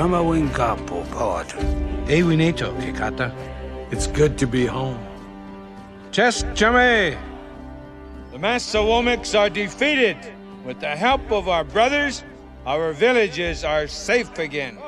Samawingapo, poet. Ewinito, Kikata. It's good to be home. Chest Chame! The Masawomics are defeated. With the help of our brothers, our villages are safe again.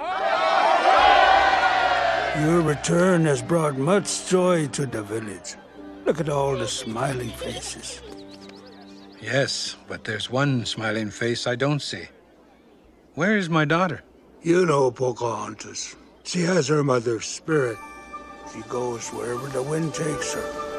Your return has brought much joy to the village. Look at all the smiling faces. Yes, but there's one smiling face I don't see. Where is my daughter? You know Pocahontas. She has her mother's spirit. She goes wherever the wind takes her.